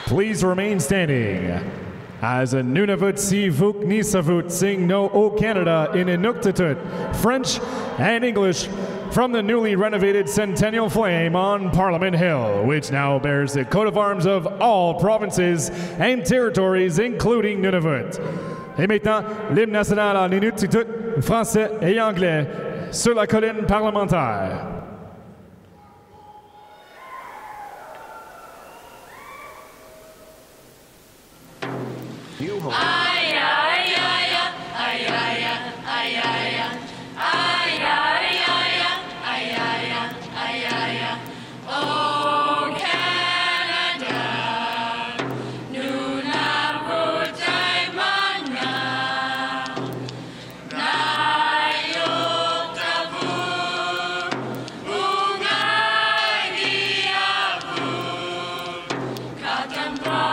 Please remain standing as a Nunavut Sivuniksavut sing No O Canada in Inuktitut, French and English, from the newly renovated Centennial Flame on Parliament Hill, which now bears the coat of arms of all provinces and territories, including Nunavut. Et maintenant, l'hymne national en Inuktitut, français et anglais, sur la colline parlementaire. Oh, Canada, Nunavut Sivuniksavut, Inuktitut,